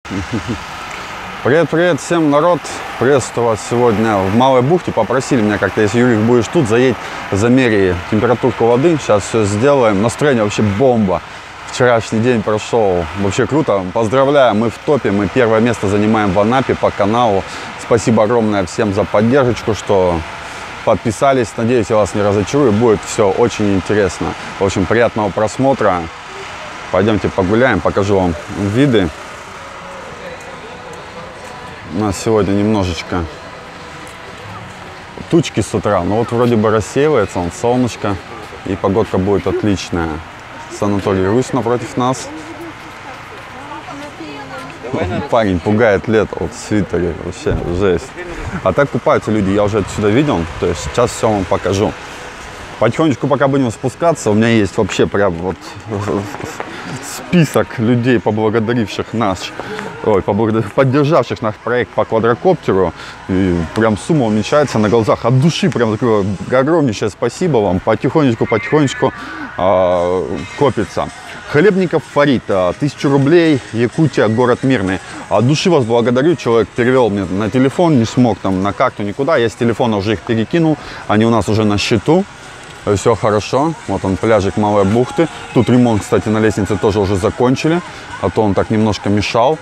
Привет всем, народ! Приветствую вас сегодня в Малой бухте. Попросили меня как-то, если, Юрик, будешь тут, заедь, замери температурку воды. Сейчас все сделаем. Настроение вообще бомба. Вчерашний день прошел вообще круто. Поздравляю, мы в топе. Мы первое место занимаем в Анапе по каналу. Спасибо огромное всем за поддержку, что подписались. Надеюсь, я вас не разочарую. Будет все очень интересно. В общем, приятного просмотра. Пойдемте погуляем, покажу вам виды. У нас сегодня немножечко тучки с утра, но вот вроде бы рассеивается, он солнышко, и погодка будет отличная. Санаторий Русь напротив нас. Парень пугает лето, вот в свитере, вообще жесть. А так купаются люди, я уже отсюда видел, то есть сейчас все вам покажу. Потихонечку пока будем спускаться, у меня есть вообще прям вот список людей, поблагодаривших нас, поддержавших наш проект по квадрокоптеру. И прям сумма уменьшается на глазах. От души прям такое огромнейшее спасибо вам. Потихонечку копится. Хлебников Фарид, 1000 рублей, Якутия, город Мирный. От души вас благодарю, человек перевел мне на телефон, не смог там на карту никуда. Я с телефона уже их перекинул, они у нас уже на счету. Все хорошо. Вот он, пляжик Малой бухты. Тут ремонт, кстати, на лестнице тоже уже закончили, а то он так немножко мешал.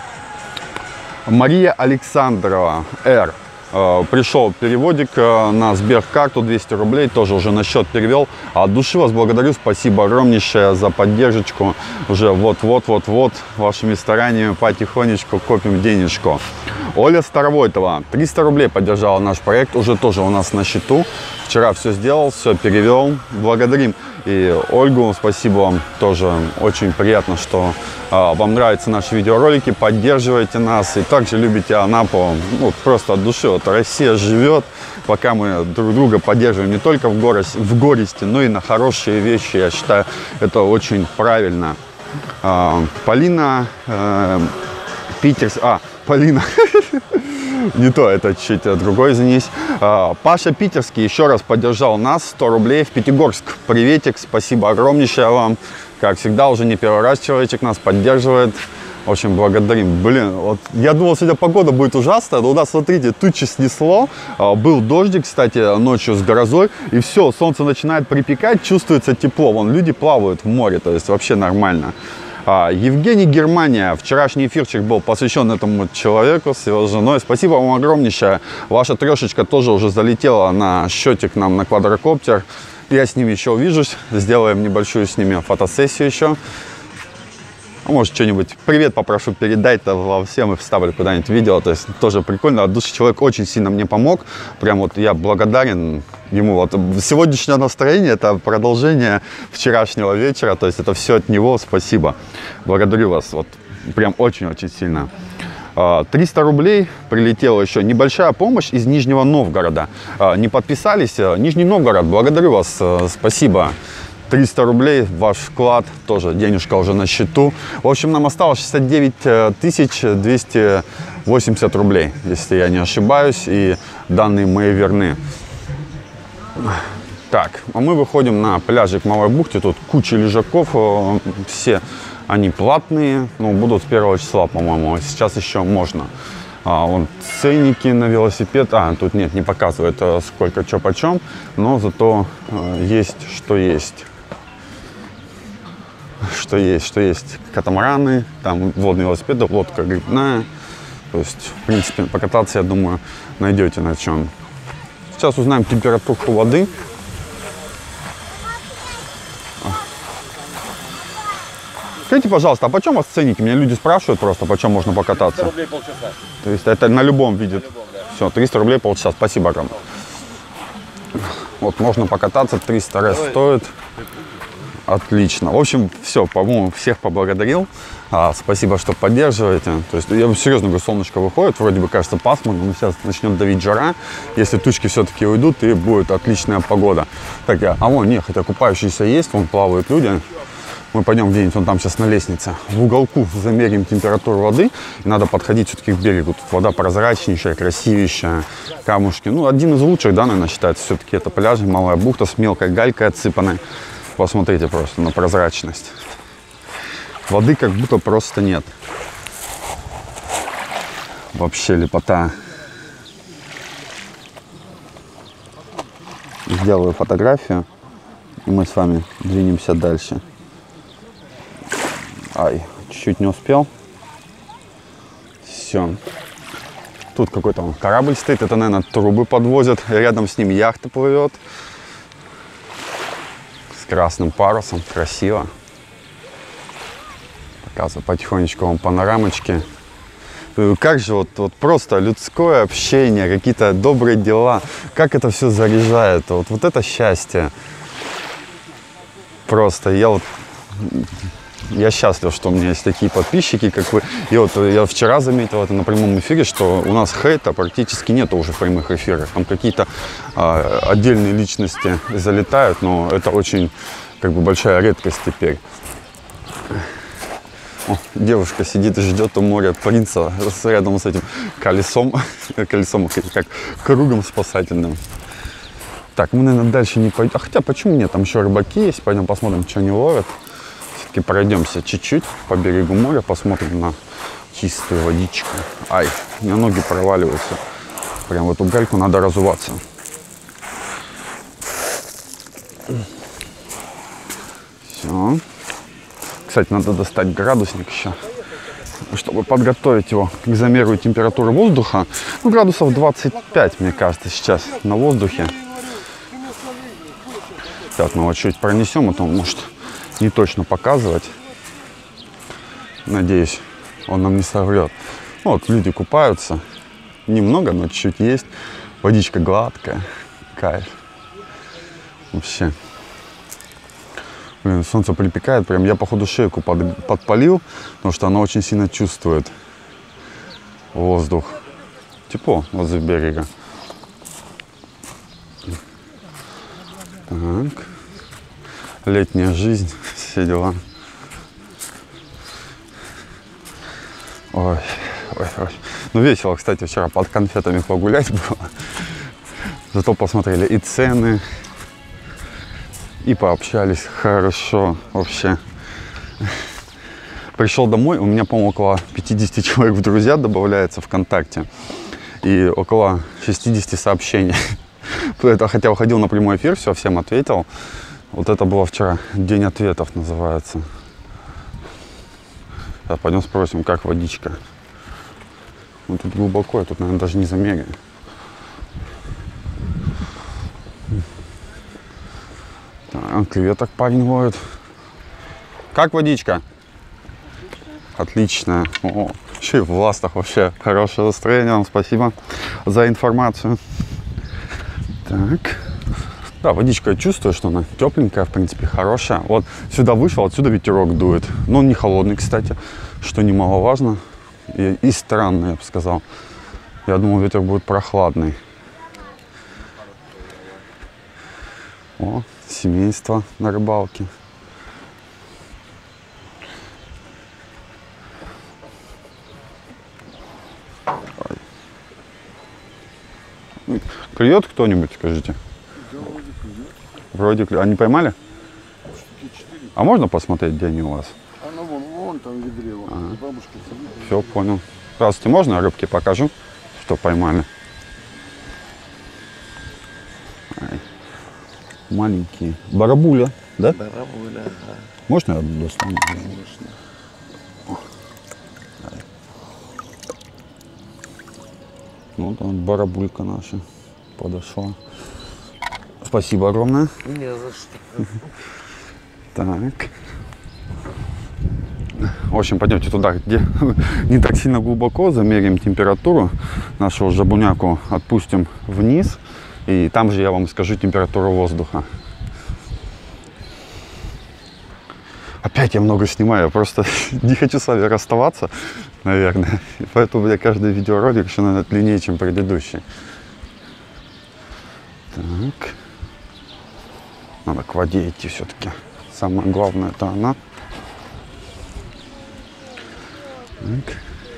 Мария Александрова, Р. Пришел переводик на Сберкарту, 200 рублей, тоже уже на счет перевел. От души вас благодарю, спасибо огромнейшее за поддержку. Уже вот вашими стараниями потихонечку копим денежку. Оля Старовойтова, 300 рублей поддержала наш проект, уже тоже у нас на счету. Вчера все сделал, все перевел, благодарим. И Ольгу, спасибо вам, тоже очень приятно, что вам нравятся наши видеоролики, поддерживаете нас и также любите Анапу, ну, просто от души. Вот Россия живет, пока мы друг друга поддерживаем не только в горести, но и на хорошие вещи. Я считаю, это очень правильно. Полина Полина. Не то, это чуть другой, извинись. Паша Питерский еще раз поддержал нас, 100 рублей в Пятигорск. Приветик, спасибо огромнейшее вам. Как всегда, уже не первый раз человечек нас поддерживает. В общем, благодарим. Блин, вот я думал, сегодня погода будет ужасная, но у нас, смотрите, тучи снесло. Был дождик, кстати, ночью с грозой. И все, солнце начинает припекать, чувствуется тепло. Вон люди плавают в море, то есть вообще нормально. Евгений Германия. Вчерашний эфирчик был посвящен этому человеку с его женой. Спасибо вам огромнейшее. Ваша трешечка тоже уже залетела на счетик нам на квадрокоптер. Я с ними еще увижусь. Сделаем небольшую с ними фотосессию еще. Может, что-нибудь привет попрошу передать-то во всем и вставлю куда-нибудь видео. То есть тоже прикольно. От души человек очень сильно мне помог. Прям вот я благодарен ему. Вот сегодняшнее настроение — это продолжение вчерашнего вечера. То есть это все от него. Спасибо. Благодарю вас. Вот прям очень-очень сильно. 300 рублей прилетела еще небольшая помощь из Нижнего Новгорода. Не подписались? Нижний Новгород, благодарю вас. Спасибо. 300 рублей, ваш вклад, тоже денежка уже на счету. В общем, нам осталось 69 280 рублей, если я не ошибаюсь, и данные мои верны. Так, а мы выходим на пляжик Малой бухты. Тут куча лежаков, все они платные, ну, будут с 1 числа, по-моему, сейчас еще можно. Вон ценники на велосипед, тут нет, не показывает, сколько, что, почем, но зато есть, что есть. Что есть катамараны, там водные велосипеды, лодка грибная. То есть, в принципе, покататься, я думаю, найдете на чем. Сейчас узнаем температуру воды. Скажите, пожалуйста, а почем у вас ценники? Меня люди спрашивают просто, почем можно покататься. 300 рублей полчаса. То есть это на любом виде? На любом, да. Все, 300 рублей полчаса. Спасибо огромное. Вот можно покататься, 300 раз стоит. Отлично. В общем, все, по-моему, всех поблагодарил. Спасибо, что поддерживаете. То есть, я серьезно говорю, солнышко выходит, вроде бы кажется пасмурно, но сейчас начнет давить жара. Если тучки все-таки уйдут, и будет отличная погода. Так, хотя купающиеся есть, вон плавают люди. Мы пойдем где-нибудь, вон там сейчас на лестнице, в уголку замерим температуру воды. И надо подходить все-таки к берегу. Тут вода прозрачнейшая, красивейшая, камушки. Ну, один из лучших, да, наверное, считается все-таки это пляж, Малая бухта с мелкой галькой отсыпанной. Посмотрите просто на прозрачность. Воды как будто просто нет. Вообще лепота. Сделаю фотографию, и мы с вами двинемся дальше. Ай, чуть-чуть не успел. Все. Тут какой-то корабль стоит, это, наверное, трубы подвозят. Рядом с ним яхта плывет. С красным парусом, красиво. Показываю потихонечку вам панорамочки. Как же вот просто людское общение, какие-то добрые дела, как это все заряжает, вот это счастье. Просто я счастлив, что у меня есть такие подписчики, как вы. И вот я вчера заметил это на прямом эфире, что у нас хейта практически нет уже в прямых эфирах. Там какие-то отдельные личности залетают, но это очень большая редкость теперь. О, девушка сидит и ждет у моря принца рядом с этим колесом, как кругом спасательным. Так, мы, наверное, дальше не пойдем. Хотя, почему нет? Там еще рыбаки есть. Пойдем посмотрим, что они ловят. Все-таки пройдемся чуть-чуть по берегу моря, посмотрим на чистую водичку. Ай, у меня ноги проваливаются. Прям в эту гальку надо разуваться. Все. Кстати, надо достать градусник еще, чтобы подготовить его к замеру температуры воздуха. Ну, градусов 25, мне кажется, сейчас на воздухе. Так, мы вот чуть пронесем, а то он может не точно показывать. Надеюсь, он нам не соврет. Ну, вот люди купаются. Немного, но чуть-чуть есть. Водичка гладкая. Кайф. Вообще. Блин, солнце припекает. Прям я, походу, шейку подпалил, потому что она очень сильно чувствует воздух. Тепло возле берега. Так. Летняя жизнь. Все дела. Ой, ой, ой. Ну, весело, кстати, вчера под конфетами погулять было. Зато посмотрели и цены, и пообщались хорошо вообще. Пришел домой, у меня, по-моему, около 50 человек в друзья добавляется ВКонтакте. И около 60 сообщений. Хотя уходил на прямой эфир, все, всем ответил. Вот это было вчера, день ответов называется. Так, пойдем спросим, как водичка. Ну, тут глубоко, я тут, наверное, даже не замеряю. Так, креветок парень ловит. Как водичка? Отлично. О, еще и в ластах вообще хорошее настроение. Вам спасибо за информацию. Так. Да, водичка, я чувствую, что она тепленькая, в принципе, хорошая. Вот сюда вышел, отсюда ветерок дует. Но он не холодный, кстати, что немаловажно. И странно, я бы сказал. Я думал, ветер будет прохладный. О, семейство на рыбалке. Клюет кто-нибудь, скажите? Вроде клюет. Они поймали? А можно посмотреть, где они у вас? Она вон там в ведре. Бабушка сидит. Все, понял. Здравствуйте, можно рыбки покажу, что поймали? Ай. Маленькие. Барабуля, да? Барабуля, да. Можно я достану? Конечно. Ну, там барабулька наша подошла. Спасибо огромное. Не за что. Так. В общем, пойдемте туда, где не так сильно глубоко, замерим температуру. Нашего жабуняку отпустим вниз. И там же я вам скажу температуру воздуха. Опять я много снимаю, я просто не хочу с вами расставаться, наверное. И поэтому у меня каждый видеоролик еще, наверное, длиннее, чем предыдущий. Так. Надо к воде идти все-таки. Самое главное это она. Так.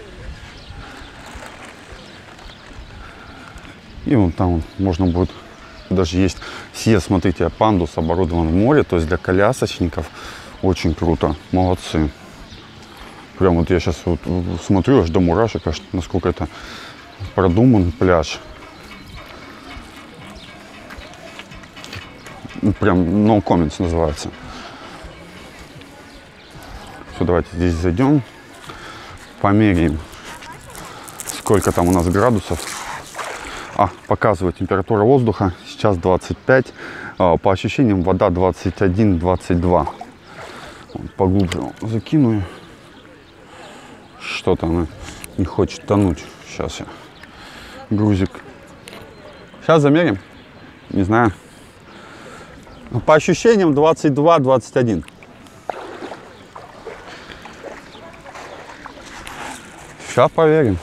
И вон там можно будет, даже есть съезд, смотрите, пандус оборудован в море, то есть для колясочников. Очень круто, молодцы. Прям вот я сейчас вот смотрю аж до мурашек, аж насколько это продуман пляж. Прям no comments называется. Все, давайте здесь зайдем, померяем, сколько там у нас градусов. Показывает температура воздуха, сейчас 25, по ощущениям вода 21-22. Поглубже закину. Что-то она не хочет тонуть. Сейчас я грузик. Сейчас замерим. Не знаю. По ощущениям 22-21. Сейчас поверим.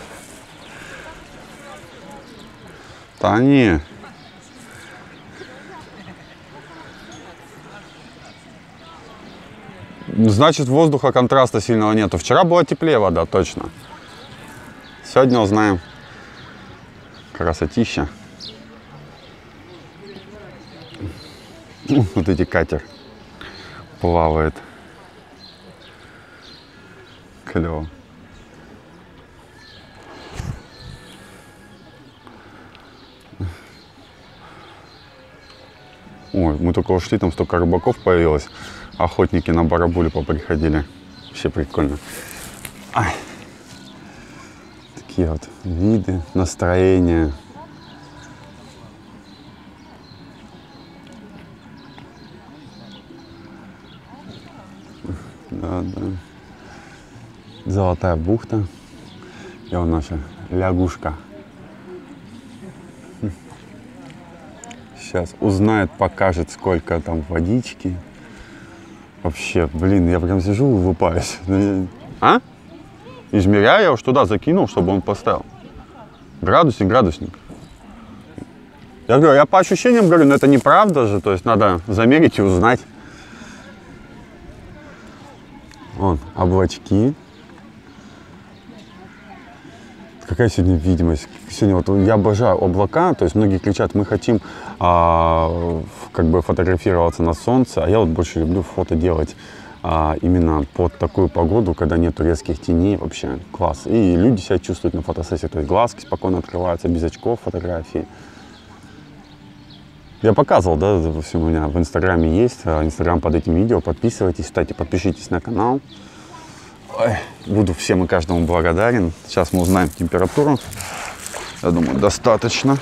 Да не. Значит, воздуха контраста сильного нету. Вчера была теплее вода, точно. Сегодня узнаем. Красотища. Вот эти катер плавает. Клево. Ой, мы только ушли, там столько рыбаков появилось. Охотники на барабуле поприходили. Вообще прикольно. Ай. Такие вот виды, настроения. Да, да. Золотая бухта. И вот наша лягушка. Сейчас узнает, покажет, сколько там водички. Вообще, блин, я прям сижу и улыбаюсь. А? Измеряю, я уж туда закинул, чтобы он поставил. Градусник, градусник. Я говорю, я по ощущениям говорю, но это неправда же, то есть надо замерить и узнать. Вон, облачки. Какая сегодня видимость? Сегодня вот я обожаю облака, то есть многие кричат, мы хотим как бы фотографироваться на солнце, а я вот больше люблю фото делать именно под такую погоду, когда нету резких теней, вообще класс. И люди себя чувствуют на фотосессии, то есть глазки спокойно открываются, без очков фотографии. Я показывал, да, допустим, у меня в Инстаграме есть, Инстаграм под этим видео, подписывайтесь, кстати, подпишитесь на канал. Ой, буду всем и каждому благодарен. Сейчас мы узнаем температуру. Я думаю, достаточно.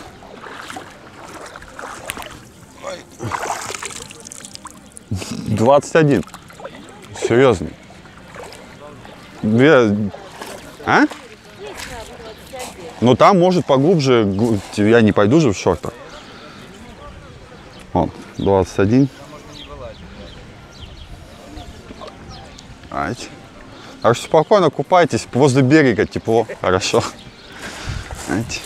21. Серьезно. А? Ну там может поглубже. Я не пойду же в шортах. Вот, 21. Ать. Так что спокойно купайтесь, возле берега тепло, хорошо. Знаете.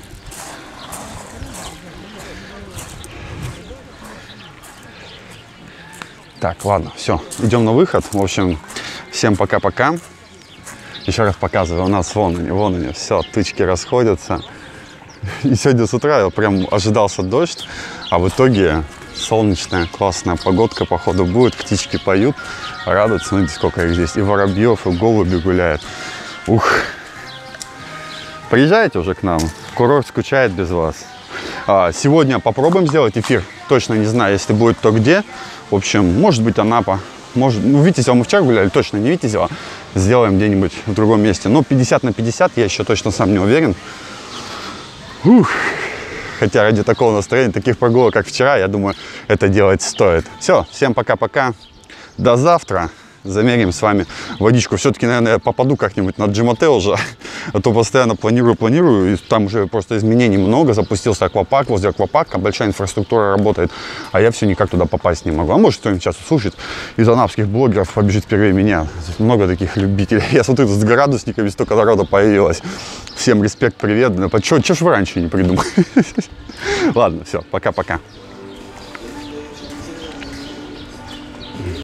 Так, ладно, все, идем на выход. В общем, всем пока-пока. Еще раз показываю, у нас вон они, все, тучки расходятся. И сегодня с утра я прям ожидался дождь, а в итоге солнечная, классная погодка, походу, будет. Птички поют, радуются. Смотрите, сколько их здесь. И воробьев, и голуби гуляют. Ух. Приезжайте уже к нам. Курорт скучает без вас. Сегодня попробуем сделать эфир. Точно не знаю, если будет, то где. В общем, может быть, Анапа. Может, ну, Витязева мы вчера гуляли, точно не Витязева. Сделаем где-нибудь в другом месте. Но 50 на 50 я еще точно сам не уверен. Ух. Хотя ради такого настроения, таких прогулок, как вчера, я думаю, это делать стоит. Все, всем пока-пока. До завтра. Замерим с вами водичку. Все-таки, наверное, я попаду как-нибудь на Джимате уже. А то постоянно планирую. И там уже просто изменений много. Запустился аквапарк. Возле аквапарка большая инфраструктура работает. А я все никак туда попасть не могу. А может, кто-нибудь сейчас услышит из анапских блогеров, побежит впервые меня. Много таких любителей. Я смотрю, с градусниками столько народа появилось. Всем респект, привет. Чего ж вы раньше не придумали? Ладно, все, пока-пока.